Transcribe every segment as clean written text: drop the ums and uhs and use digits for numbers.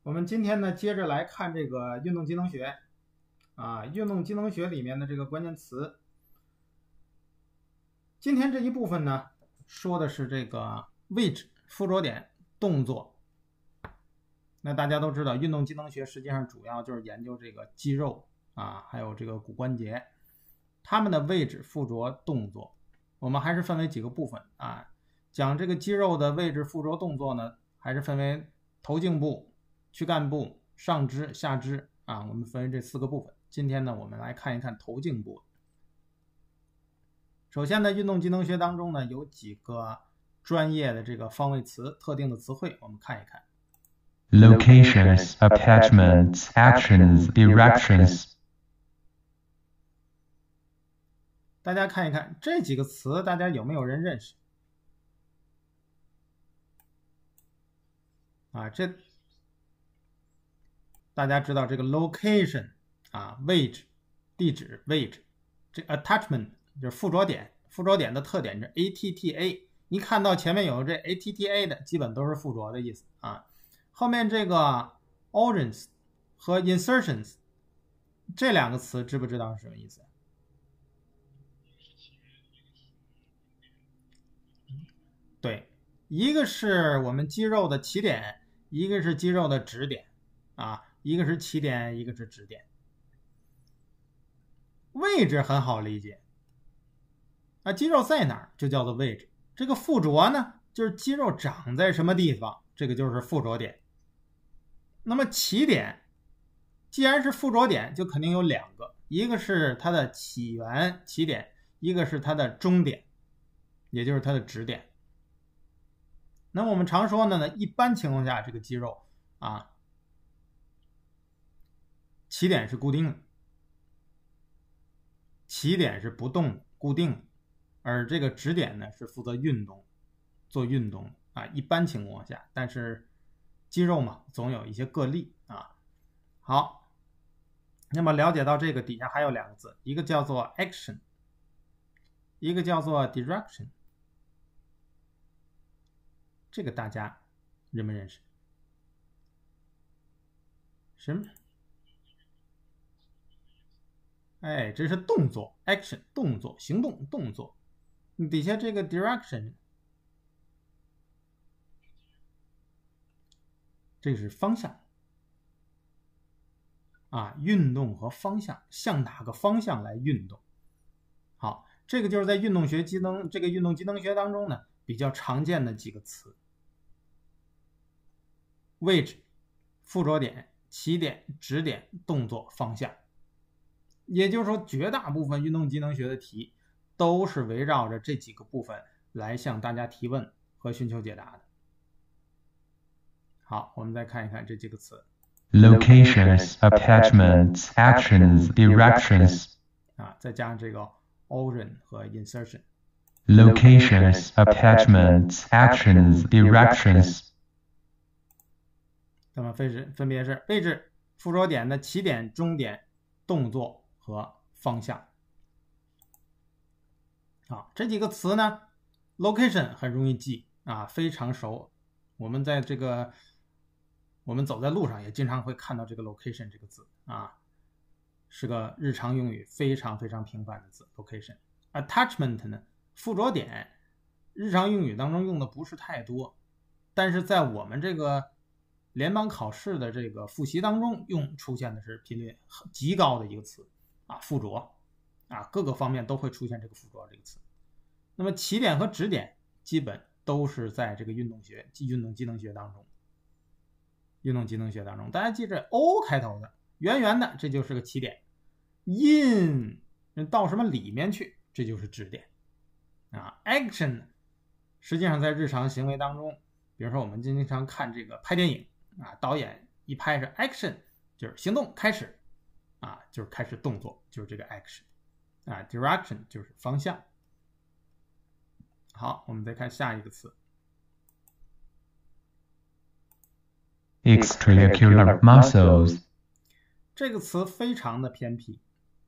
我们今天呢，接着来看这个运动机能学运动机能学里面的这个关键词。今天这一部分呢，说的是这个位置、附着点、动作。那大家都知道，运动机能学实际上主要就是研究这个肌肉还有这个骨关节，它们的位置、附着、动作。我们还是分为几个部分讲这个肌肉的位置、附着、动作呢，还是分为头颈部、躯干部、上肢、下肢我们分为这4个部分。今天呢，我们来看一看头颈部。首先呢，运动机能学当中呢，有几个专业的这个方位词、特定的词汇，我们看一看。 Locations, attachments, actions, directions. 大家看一看这几个词，大家有没有人认识？这大家知道这个 location 位置、地址、位置。这个 attachment 就是附着点，附着点的特点是 ATTA。你看到前面有这 ATTA 的，基本都是附着的意思后面这个 origins 和 insertions 这2个词，知不知道是什么意思？对，一个是我们肌肉的起点，一个是肌肉的止点一个是起点，一个是止点。位置很好理解肌肉在哪儿就叫做位置。这个附着呢，就是肌肉长在什么地方，这个就是附着点。那么起点，既然是附着点，就肯定有2个，一个是它的起源起点，一个是它的终点，也就是它的止点。那么我们常说呢，一般情况下这个肌肉起点是固定的，起点是不动的固定的，而这个止点呢是负责运动做运动一般情况下，但是肌肉嘛，总有一些个例好，那么了解到这个底下还有2个字，一个叫做 action， 一个叫做 direction。 这个大家认不认识？什么？这是动作 action， 动作行动动作。底下这个 direction， 这是方向运动和方向，向哪个方向来运动。好，这个就是在运动机能学当中呢比较常见的几个词：位置、附着点、起点、止点、动作、方向。也就是说，绝大部分运动机能学的题都是围绕着这几个部分来向大家提问和寻求解答的。好，我们再看一看这几个词。 Locations, attachments, actions, directions. 再加上这个 origin 和 insertion。 Locations, attachments, actions, directions. 那么分别是位置、附着点的起点、终点、动作和方向。这几个词呢 location 很容易记非常熟。我们在我们走在路上也经常会看到这个 location 这个字是个日常用语，非常非常频繁的字 location。 attachment 呢，附着点，日常用语当中用的不是太多，但是在我们这个联邦考试的这个复习当中出现的是频率极高的一个词附着各个方面都会出现这个附着这个词。那么起点和止点基本都是在这个运动机能学当中，大家记着 O 开头的圆圆的，这就是个起点，in 到什么里面去，这就是止点action 实际上在日常行为当中，比如说我们经常看这个拍电影导演一拍是 action， 就是行动开始就是开始动作，就是这个 action direction 就是方向。好，我们再看下一个词 Extracurricular muscles. 这个词非常的偏僻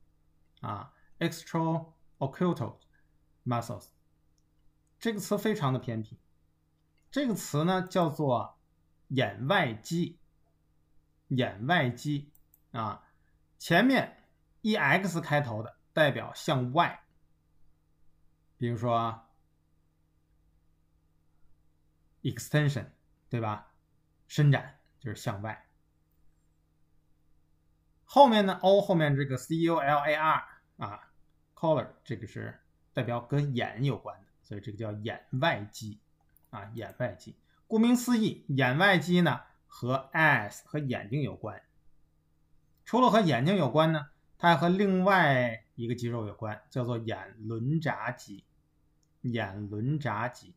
extraocular muscles 这个词非常的偏僻。这个词呢叫做眼外肌眼外肌啊，前面 ex 开头的代表向外，比如说 extension 对吧？伸展就是向外。后面呢 o 后面这个 collar 啊 collar 这个是代表跟眼有关的，所以这个叫眼外肌啊，眼外肌。顾名思义，眼外肌呢和 eyes 和眼睛有关。除了和眼睛有关呢，它还和另外一个肌肉有关，叫做眼轮匝肌。眼轮匝肌。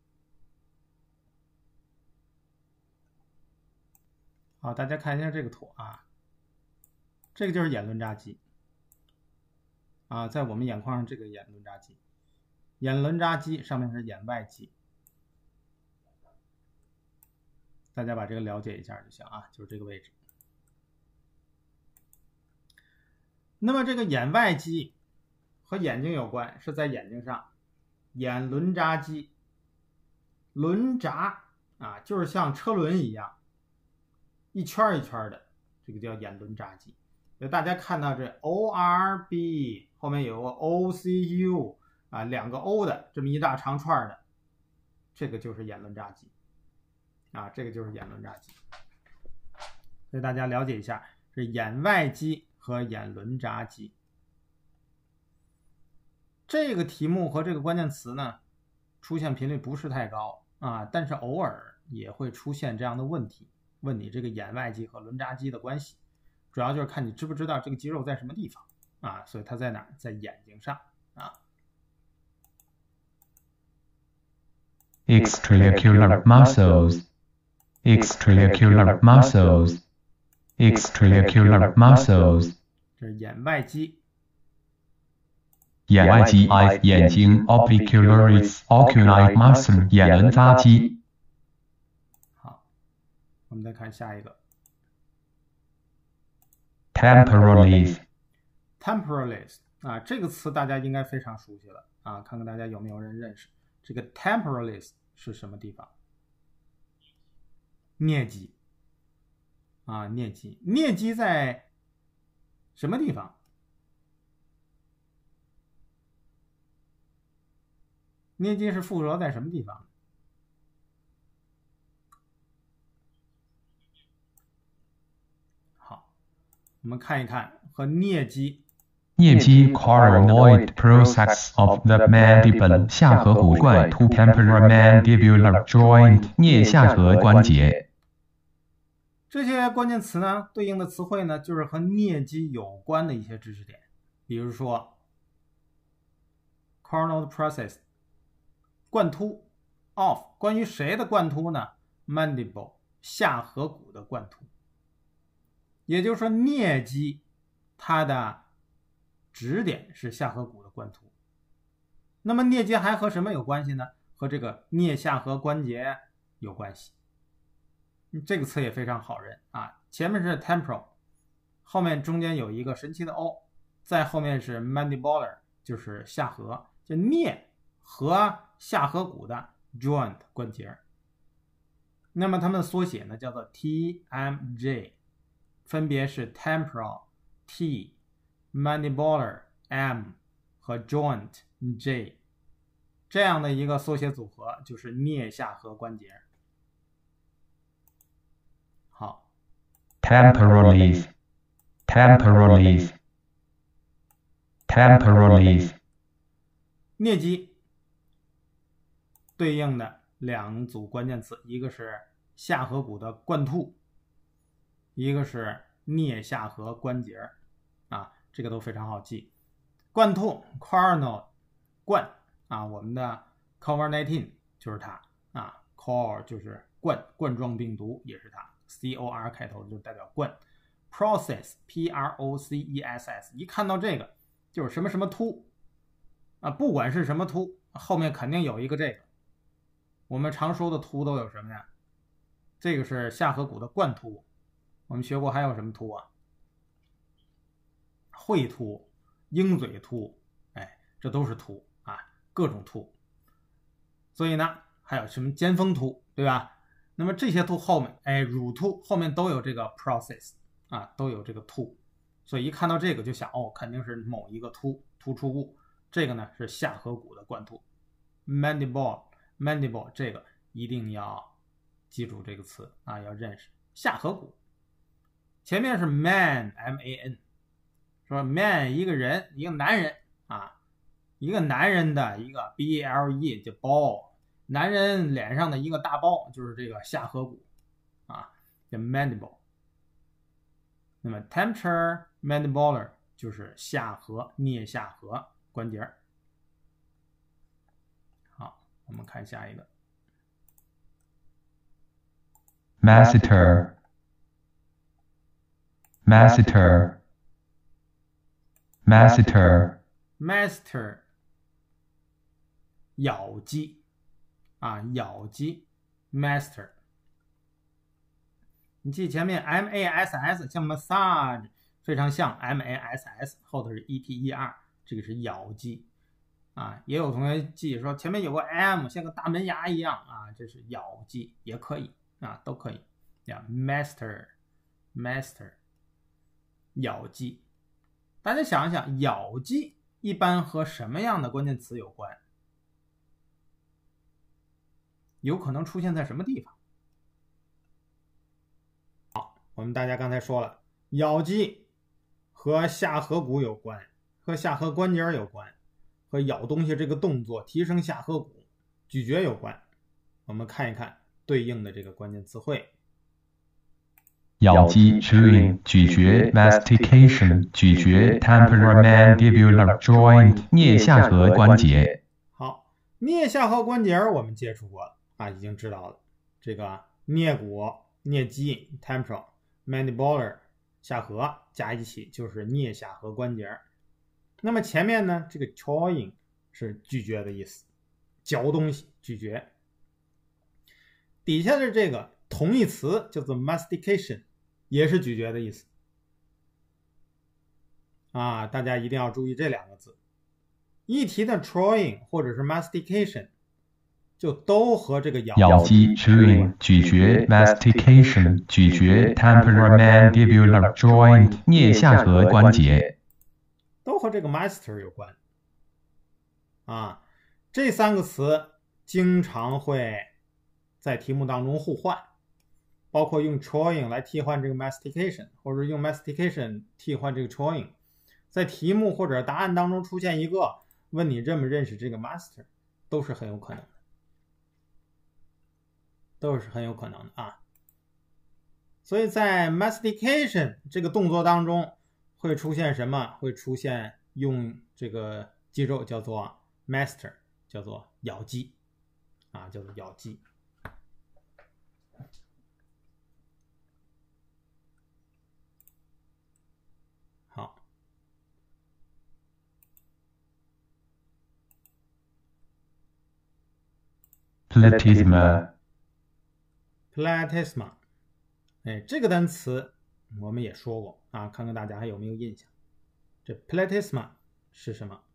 好，大家看一下这个图啊，这个就是眼轮匝肌啊，在我们眼眶上这个眼轮匝肌，眼轮匝肌上面是眼外肌，大家把这个了解一下就行啊，就是这个位置。那么这个眼外肌和眼睛有关，是在眼睛上，眼轮匝肌，轮匝啊，就是像车轮一样，一圈一圈的，这个叫眼轮匝肌。大家看到这 ORB 后面有个 OCU 啊，两个 O 的这么一大长串的，这个就是眼轮匝肌啊，这个就是眼轮匝肌。所以大家了解一下，是眼外肌和眼轮匝肌。这个题目和这个关键词呢，出现频率不是太高啊，但是偶尔也会出现这样的问题，问你这个眼外肌和轮匝肌的关系。主要就是看你知不知道这个肌肉在什么地方啊，所以它在哪儿？在眼睛上啊。 Extraocular muscles. Extraocular muscles. Extraocular muscles. 这是眼外肌。 眼外肌 eyes 眼睛 Orbicularis oculi muscle 眼轮匝肌。 好，我们再看下一个。 Temporalis. Temporalis 啊，这个词大家应该非常熟悉了啊，看看大家有没有人认识。这个 temporalis 是什么地方？颞肌啊，颞肌，颞肌在什么地方？颞肌是附着在什么地方？好，我们看一看和颞肌。 颞肌 coronoid process of the mandible 下颌骨冠突 temporomandibular joint 颞下颌关节。 这些关键词呢，对应的词汇呢，就是和颞肌有关的一些知识点，比如说 coronoid process 贯突 of 关于谁的贯突呢？ mandible 下颌骨的贯突，也就是说颞肌它的指点是下颌骨的贯突。那么颞肌还和什么有关系呢？和这个颞下颌关节有关系。这个词也非常好认啊，前面是 temporal， 后面中间有一个神奇的 o， 再后面是 mandibular， 就是下颌，就颞和下颌骨的 joint 关节。那么它们的缩写呢叫做 TMJ， 分别是 temporal T、mandibular M 和 joint J， 这样的一个缩写组合就是颞下颌关节。好 Temporalis. Temporalis. Temporalis. 颞肌对应的两组关键词，一个是下颌骨的贯突，一个是颞下颌关节啊，这个都非常好记。贯突 coronoid 冠啊，我们的 COVID-19 就是它啊 ，core 就是冠状病毒也是它 ，COR 开头就代表冠。process PROCESS 一看到这个就是什么什么突啊，不管是什么突，后面肯定有一个这个。我们常说的突都有什么呀？这个是下颌骨的贯突，我们学过还有什么突啊？喙突、鹰嘴突，哎，这都是突啊，各种突。所以呢，还有什么尖峰突，对吧？ 那么这些 to 后面，乳 to 后面都有这个 process 啊，都有这个 to， 所以一看到这个就想，哦，肯定是某一个突出物。这个呢是下颌骨的冠突 ，mandible 这个一定要记住这个词啊，要认识下颌骨。前面是 man man， 说 man 一个人，一个男人啊，一个男人的一个 ble 就包，男人脸上的一个大包就是这个下颌骨啊，叫 mandible。那么 temperature mandibular 就是下颌颞下颌关节。好，我们看下一个 masseter 咬肌啊，咬肌 master。你记前面 mass 像 massage 非常像 mass 后头是 eter， 这个是咬肌啊。也有同学记说前面有个 m 像个大门牙一样啊，这是咬肌也可以啊，都可以呀。master 咬肌，大家想一想，咬肌一般和什么样的关键词有关？有可能出现在什么地方？好，我们大家刚才说了，咬肌和下颌骨有关，和下颌关节有关，和咬东西这个动作提升下颌骨咀嚼有关。我们看一看对应的这个关键词汇。 咬肌 chewing 咀嚼 mastication 咀嚼 temporomandibular joint 颞下颌关节。 好，颞下颌关节我们接触过了啊，已经知道了。这个颞骨、颞肌 temporal mandibular 下颌加一起就是颞下颌关节。那么前面呢，这个 chewing 是咀嚼的意思，嚼东西咀嚼。底下的这个同义词叫做 mastication， 也是咀嚼的意思啊，大家一定要注意这两个字。一提的 chewing 或者是 mastication， 就都和这个咬肌 chewing 咀嚼 mastication 咀嚼 temporomandibular joint 颞下颌关节， 都和这个 master 有关啊。这三个词经常会在题目当中互换，包括用 chewing 来替换这个 mastication， 或者用 mastication 替换这个 chewing。在题目或者答案当中出现一个问你认不认识这个 master， 都是很有可能的，都是很有可能的啊。所以在 mastication 这个动作当中会出现什么？会出现用这个肌肉叫做 master， 叫做咬肌啊，叫做咬肌。好， platysma 这个单词我们也说过啊，看看大家还有没有印象。这 platysma 是什么？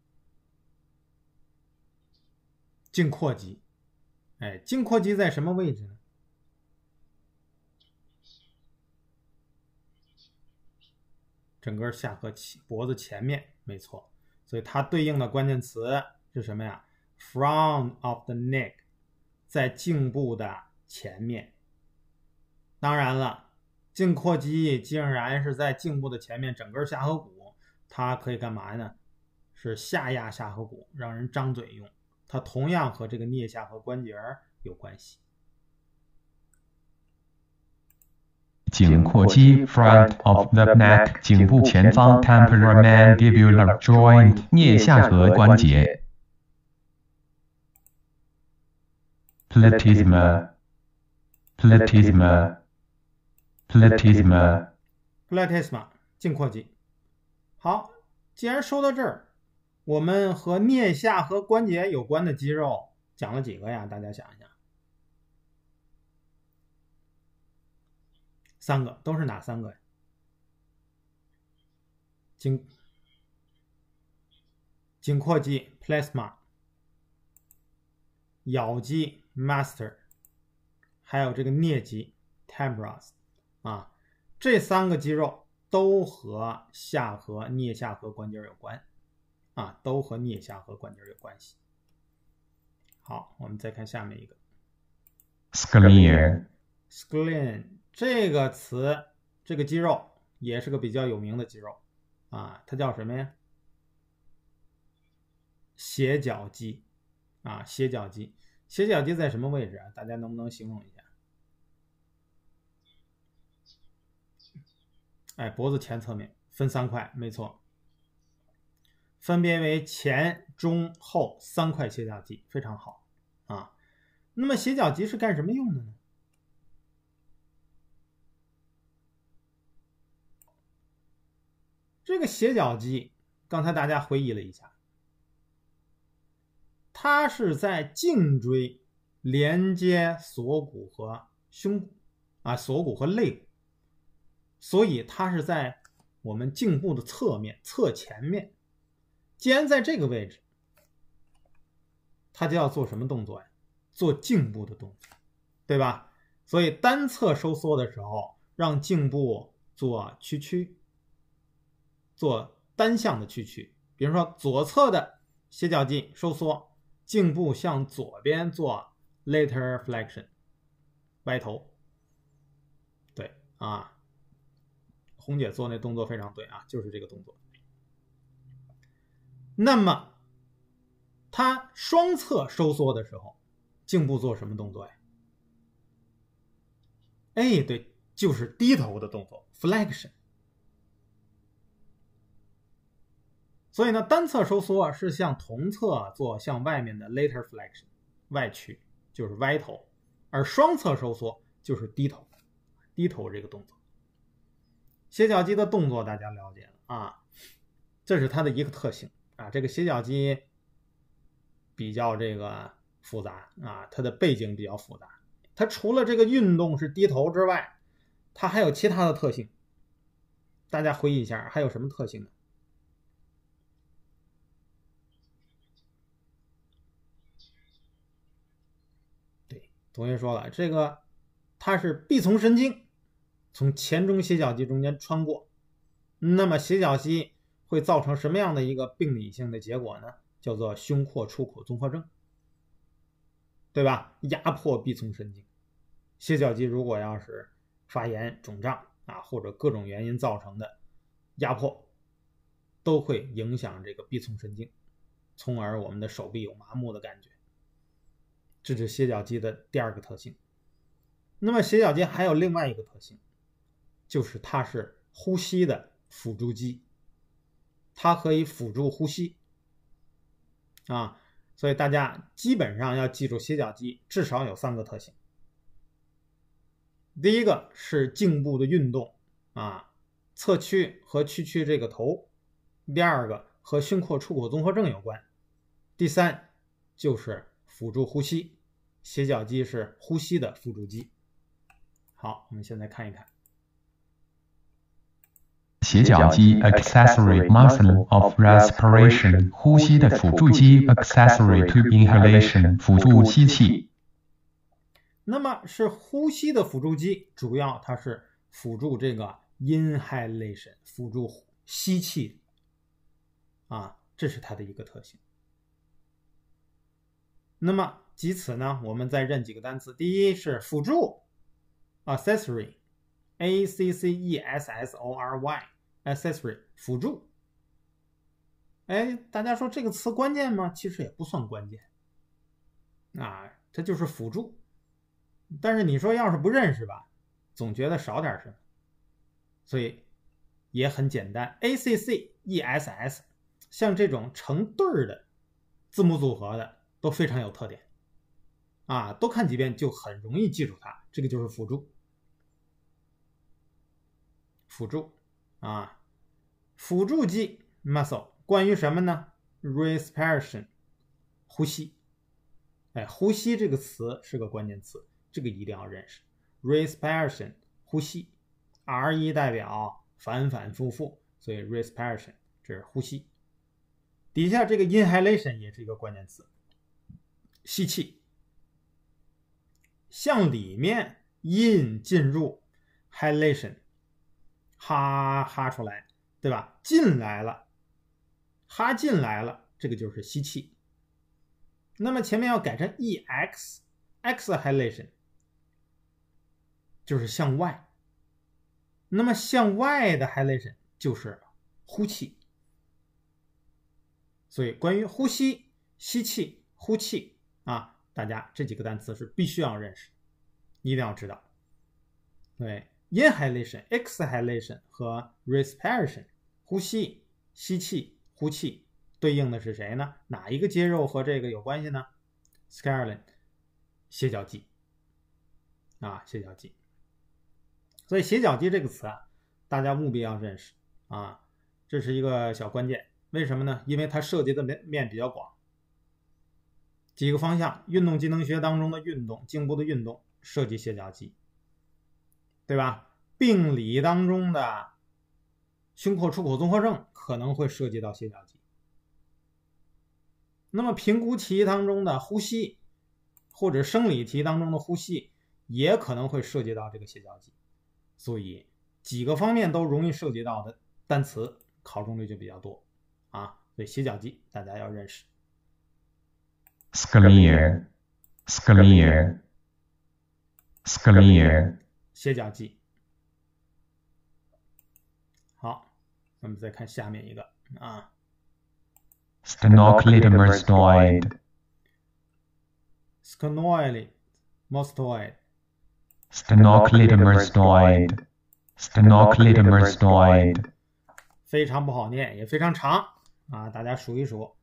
胫阔肌。胫阔肌在什么位置呢？整个下颌脖子前面，没错。所以它对应的关键词是什么呀？ front of the neck， 在颈部的前面。当然了，胫阔肌竟然是在颈部的前面，整个下颌骨，它可以干嘛呢？是下压下颌骨，让人张嘴用。它同样和这个颞下颌关节有关系。 颈阔肌 front of the neck 颈部前方 temporomandibular joint 颞下颌关节。platysma 胫阔肌。好，既然说到这儿，我们和颞下颌关节有关的肌肉讲了几个呀？大家想一想。3个，都是哪3个呀？胫阔肌 plasma， 咬肌 master， 还有这个颞肌 temporalis 啊，这3个肌肉都和下颌、颞下颌关节有关啊，都和颞下颌关节有关系。好，我们再看下面一个 Scalene 这个词，这个肌肉也是个比较有名的肌肉啊，它叫什么呀？斜角肌啊，斜角肌。斜角肌在什么位置啊？大家能不能形容一下？哎，脖子前侧面分3块，没错，分别为前、中、后3块斜角肌，非常好啊。那么斜角肌是干什么用的呢？这个斜角肌，刚才大家回忆了一下，它是在颈椎连接锁骨和胸骨啊，锁骨和肋骨，所以它是在我们颈部的侧面、侧前面。既然在这个位置，它就要做什么动作呀？做颈部的动作，对吧？所以单侧收缩的时候，让颈部做屈曲，做单向的屈曲。比如说左侧的斜角肌收缩，颈部向左边做 lateral flexion 歪头。对啊，红姐做那动作非常对啊，就是这个动作。那么它双侧收缩的时候，颈部做什么动作呀？哎，对，就是低头的动作 flexion。所以呢，单侧收缩是向同侧做向外面的 lateral flexion 外曲，就是歪头，而双侧收缩就是低头，低头这个动作。斜角肌的动作大家了解了啊，这是它的一个特性啊。这个斜角肌比较这个复杂啊，它的背景比较复杂。它除了这个运动是低头之外，它还有其他的特性。大家回忆一下，还有什么特性呢？对，同学说了，这个它是臂从神经从前中斜角肌中间穿过，那么斜角肌会造成什么样的一个病理性的结果呢？叫做胸廓出口综合症，对吧？压迫臂从神经，斜角肌如果要是发炎、肿胀啊，或者各种原因造成的压迫，都会影响这个臂从神经，从而我们的手臂有麻木的感觉。这是斜角肌的第2个特性。那么斜角肌还有另外一个特性，就是它是呼吸的辅助肌，它可以辅助呼吸啊。所以大家基本上要记住斜角肌至少有3个特性。第一个是颈部的运动啊，侧屈和屈曲这个头。第2个和胸廓出口综合症有关。第3就是辅助呼吸，斜角肌是呼吸的辅助肌。好，我们现在看一看斜角肌 accessory muscle of respiration 呼吸的辅助肌 accessory to inhalation 辅助吸气。 那么是呼吸的辅助肌，主要它是辅助这个 inhalation 辅助吸气啊，这是它的一个特性。那么及此呢，我们再认几个单词。第一是辅助 accessory accessory accessory 辅助。哎，大家说这个词关键吗？其实也不算关键啊，它就是辅助。但是你说要是不认识吧，总觉得少点什么，所以也很简单 ACCESS 像这种成对的字母组合的都非常有特点啊，多看几遍就很容易记住它，这个就是辅助。辅助啊，辅助肌 muscle 关于什么呢？ respiration 呼吸。哎，呼吸这个词是个关键词，这个一定要认识。respiration 呼吸 ，re 代表反反复复，所以 respiration 这是呼吸。底下这个 inhalation 也是一个关键词，吸气。 向里面进入 halation， 哈出来，对吧？进来了，哈进来了，这个就是吸气。那么前面要改成 ex halation， 就是向外。那么向外的 halation 就是呼气。所以关于呼吸、吸气、呼气啊，大家这几个单词是必须要认识，一定要知道。对 ，inhalation、exhalation 和 respiration 呼吸、吸气、呼气对应的是谁呢？哪一个肌肉和这个有关系呢 ？scalene 斜角肌啊，斜角肌。所以斜角肌这个词啊，大家务必要认识啊，这是一个小关键。为什么呢？因为它涉及的面比较广，几个方向，运动机能学当中的运动，颈部的运动涉及斜角肌，对吧？病理当中的胸廓出口综合症可能会涉及到斜角肌。那么评估题当中的呼吸，或者生理题当中的呼吸，也可能会涉及到这个斜角肌。所以几个方面都容易涉及到的单词，考中率就比较多啊。所以斜角肌大家要认识。 Scalene 斜角肌。好，我们再看下面一个啊 Sternocleidomastoid Sternocleidomastoid 非常不好念，也非常长啊，大家数一数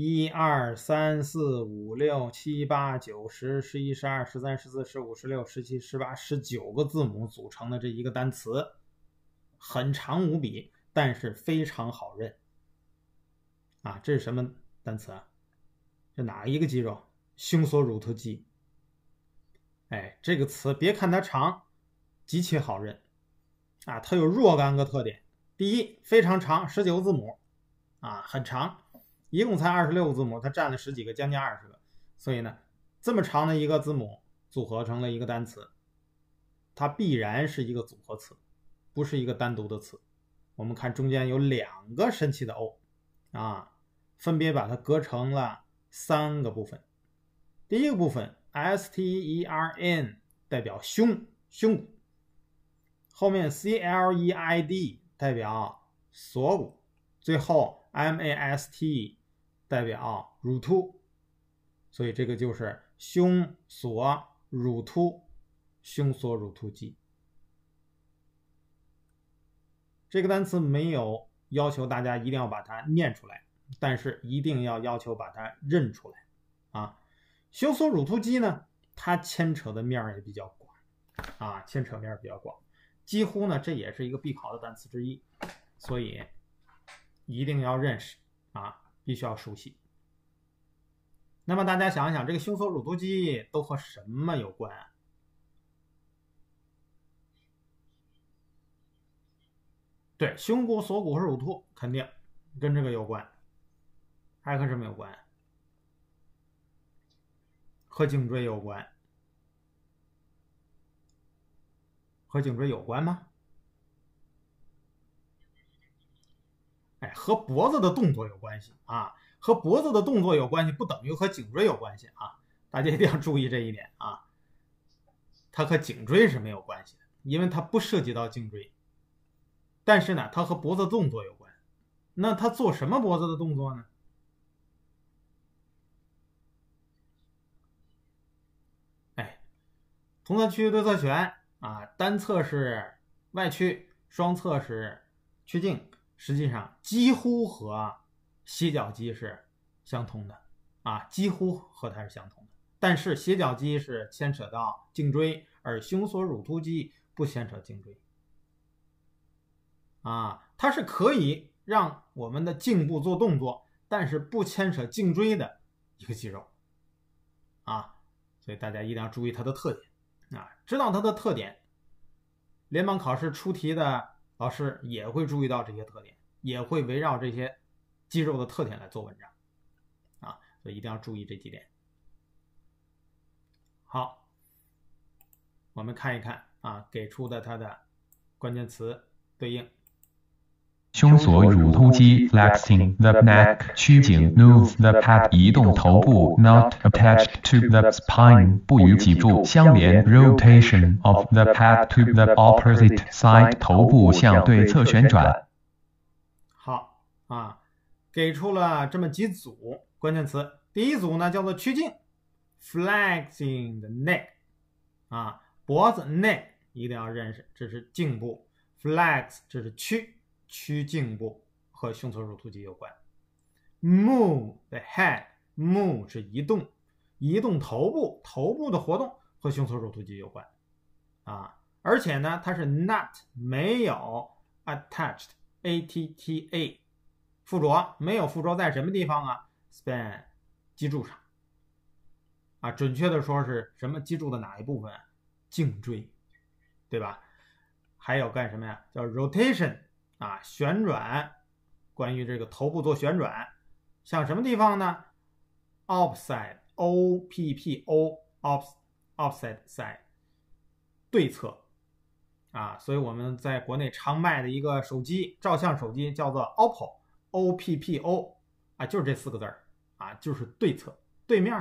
，1、2、3、4、5、6、7、8、9、10、11、12、13、14、15、16、17、18、19个字母组成的这一个单词，很长无比，但是非常好认啊。这是什么单词啊？这哪一个肌肉？胸锁乳突肌。哎，这个词别看它长，极其好认啊。它有若干个特点。第一，非常长，19个字母啊，很长，一共才26个字母，它占了10几个，将近20个。所以呢，这么长的一个字母组合成了一个单词，它必然是一个组合词，不是一个单独的词。我们看中间有2个神奇的 O 啊，分别把它隔成了3个部分。第一个部分 stern 代表胸骨，后面 cleid 代表锁骨，最后 mast 代表乳突，所以这个就是胸锁乳突肌。这个单词没有要求大家一定要把它念出来，但是一定要求把它认出来啊。胸锁乳突肌呢，它牵扯的面也比较广啊，牵扯面比较广，几乎呢这也是一个必考的单词之一，所以一定要认识啊，必须要熟悉。那么大家想一想，这个胸锁乳突肌都和什么有关啊？对，胸骨、锁骨和乳突肯定跟这个有关，还和什么有关？和颈椎有关。和颈椎有关吗？哎，和脖子的动作有关系啊，和脖子的动作有关系不等于和颈椎有关系啊，大家一定要注意这一点啊。它和颈椎是没有关系的，因为它不涉及到颈椎，但是呢，它和脖子动作有关。那它做什么脖子的动作呢？哎，同侧屈、对侧旋啊，单侧是外屈，双侧是曲颈，实际上几乎和斜角肌是相同的啊，几乎和它是相同的。但是斜角肌是牵扯到颈椎，而胸锁乳突肌不牵扯颈椎啊，它是可以让我们的颈部做动作，但是不牵扯颈椎的一个肌肉啊，所以大家一定要注意它的特点啊，知道它的特点，联邦考试出题的老师也会注意到这些特点，也会围绕这些肌肉的特点来做文章啊，所以一定要注意这几点。好， 我们看一看啊，给出的它的关键词对应。 胸锁乳突肌 flexing the neck 曲颈 move the head 移动头部 not attached to the spine 不与脊柱相连 rotation of the head to the opposite side 头部向对侧旋转。 好啊，给出了这么几组关键词。第一组呢叫做曲颈 flexing the neck 啊，脖子 neck 一定要认识，这是颈部 flex 这是曲颈部和胸锁乳突肌有关。Move the head move 是移动头部的活动和胸锁乳突肌有关啊，而且呢它是 not 没有 attached atta 附着，没有附着在什么地方啊 spine 脊柱上啊，准确的说是什么脊柱的哪一部分？颈椎，对吧？还有干什么呀？叫 rotation 啊，旋转，关于这个头部做旋转，像什么地方呢 ？opposite oppo opposite side 对侧啊，所以我们在国内常卖的一个手机，照相手机叫做 oppo 啊，就是这4个字啊，就是对侧对面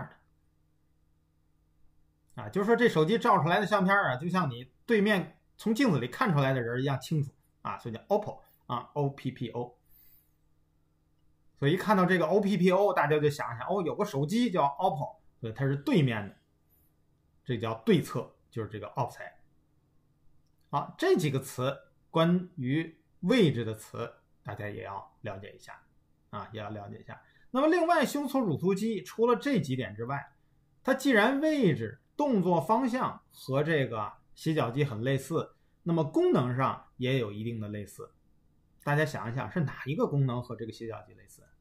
的啊，就是说这手机照出来的相片啊，就像你对面从镜子里看出来的人一样清楚啊，所以叫 oppo 啊 oppo。所以一看到这个 oppo， 大家就想想哦，有个手机叫 oppo， 所以它是对面的，这叫对侧，就是这个 opposite。好，这几个词关于位置的词，大家也要了解一下啊，也要了解一下。那么另外，胸锁乳突肌除了这几点之外，它既然位置、动作方向和这个斜角肌很类似，那么功能上也有一定的类似。大家想一想，是哪一个功能和这个斜角肌类似？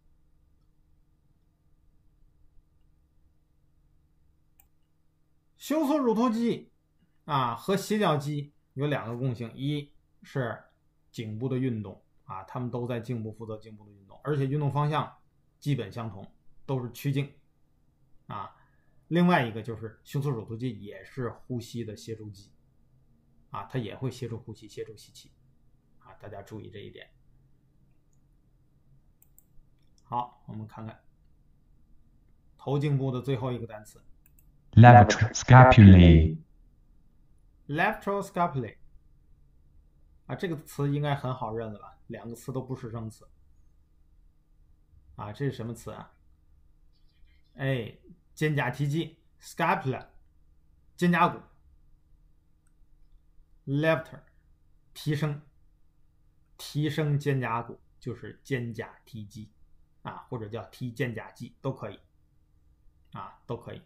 胸锁乳突肌啊和斜角肌有2个共性，一是颈部的运动啊，他们都在颈部负责颈部的运动，而且运动方向基本相同，都是曲颈啊。另外一个就是胸锁乳突肌也是呼吸的协助肌啊，它也会协助呼吸、协助吸气啊，大家注意这一点。好，我们看看头颈部的最后一个单词 lateral scapulae lateral scapulae 啊，这个词应该很好认了吧？2个词都不是生词啊，这是什么词啊？哎，肩胛提肌 scapula 肩胛骨 lifter 提升肩胛骨就是肩胛提肌啊，或者叫提肩胛肌都可以啊，都可以。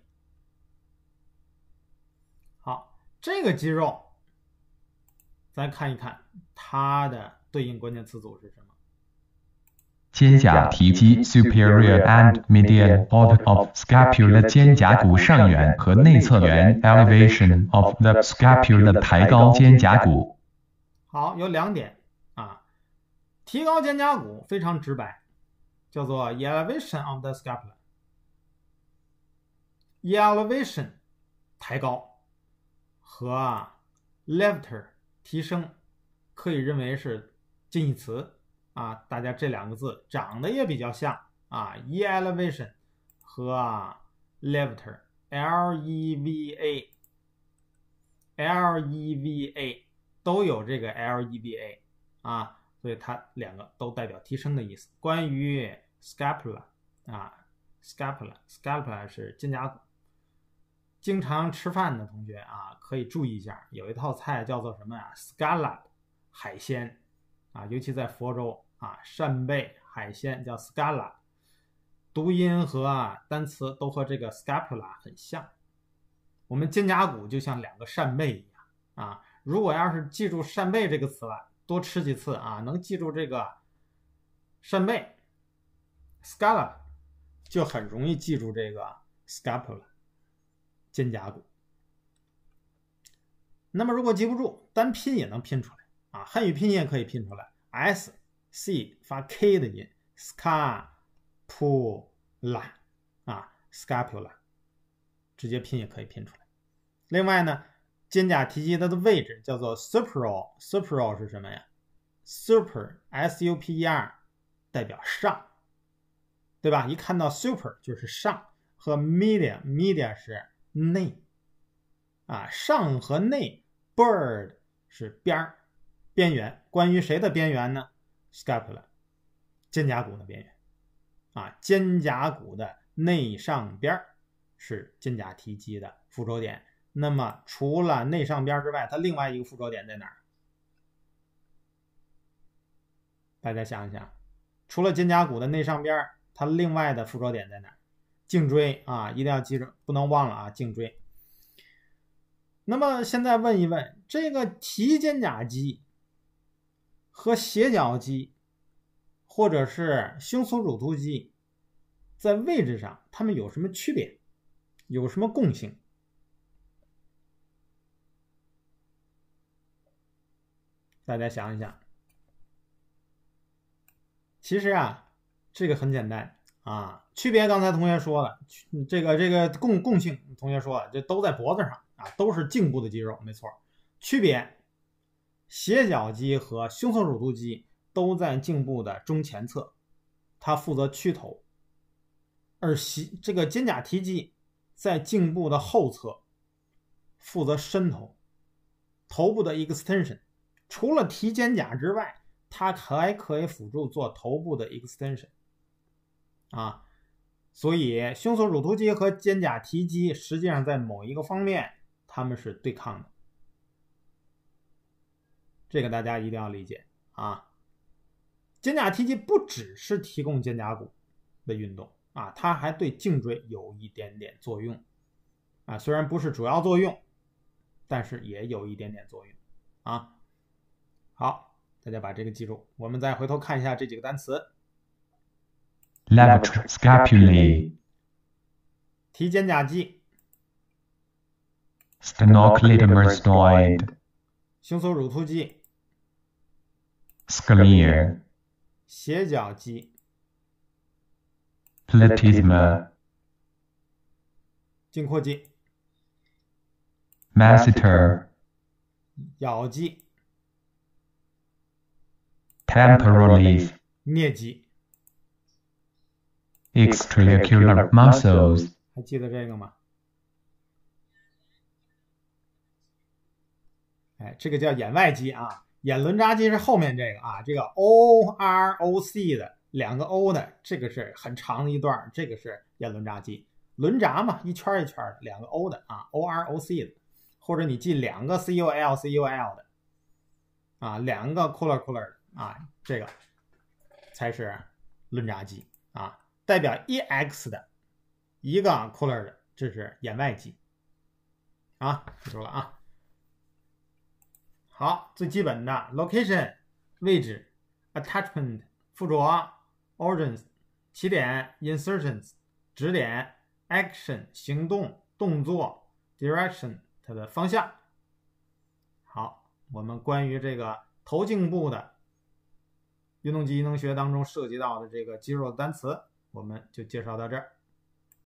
好，这个肌肉咱看一看它的对应关键词组是什么？ 肩胛提肌 superior and medial part of scapula 肩胛骨上缘和内侧缘 elevation of the scapula 抬高肩胛骨。 好，有2点啊，提高肩胛骨非常直白，叫做 elevation of the scapula。elevation 抬高和 lifter 提升可以认为是近义词啊，大家这2个字长得也比较像啊 elevation 和 lifter leva 都有这个 leva 啊，所以它2个都代表提升的意思。关于 scapula 啊 scapula 是肩胛骨，经常吃饭的同学啊，可以注意一下，有一套菜叫做什么呀 ？scallop 海鲜啊，尤其在佛州啊，扇贝海鲜叫 scallop， 读音和单词都和这个 scapula 很像。我们肩胛骨就像2个扇贝一样啊，如果要是记住扇贝这个词了，多吃几次啊，能记住这个扇贝 scallop， 就很容易记住这个 scapula。肩胛骨。那么如果记不住，单拼也能拼出来啊，汉语拼音也可以拼出来 ，s c 发 k 的音 ，scapula 啊 ，scapula 直接拼也可以拼出来。另外呢， 肩胛提肌它的位置叫做 superior 是什么呀？ super S-U-P-E-R 代表上，对吧？一看到 super 就是上，和 media 是内啊，上和内 bird 是边缘。关于谁的边缘呢？ scapula 肩胛骨的边缘啊，肩胛骨的内上边是肩胛提肌的附着点。那么除了内上边之外，它另外一个附着点在哪儿？大家想一想，除了肩胛骨的内上边，它另外的附着点在哪儿？颈椎啊，一定要记住，不能忘了啊，颈椎。那么现在问一问，这个提肩胛肌和斜角肌或者是胸锁乳突肌在位置上它们有什么区别？有什么共性？大家想一想。其实啊，这个很简单啊，区别刚才同学说了，这个共性同学说了，这都在脖子上啊，都是颈部的肌肉，没错。区别，斜角肌和胸锁乳突肌都在颈部的中前侧，它负责屈头，而这个肩胛提肌在颈部的后侧，负责伸头，头部的 extension。除了提肩胛之外，它还可以辅助做头部的 extension 啊，所以胸锁乳突肌和肩胛提肌实际上在某一个方面它们是对抗的，这个大家一定要理解啊。肩胛提肌不只是提供肩胛骨的运动啊，它还对颈椎有一点点作用啊，虽然不是主要作用，但是也有一点点作用啊。好。大家把这个记住，我们再回头看一下这几个单词。 Levator scapulae 提肩胛肌 Sternocleidomastoid 胸锁乳突肌 Scalene 斜角肌 Platysma 胫阔肌 Masseter 咬肌 Temporally 颞肌 Extraocular muscles 还记得这个吗？哎，这个叫眼外肌啊，眼轮匝肌是后面这个啊，这个 OROC 的两个 O 的，这个是很长的一段，这个是眼轮匝肌，轮匝嘛，一圈一圈的，两个 O 的啊 ，OROC 的，或者你记两个 CUL 的啊，两个 Coller 的啊，这个才是轮匝肌啊，代表 EX 的一个 Coller 的，这是眼外肌啊，记住了啊。好，最基本的 location 位置 attachment 附着 origins 起点 insertions 指点 action 行动动作 direction 它的方向。好，我们关于这个头颈部的运动及机能学当中涉及到的这个肌肉的单词，我们就介绍到这儿。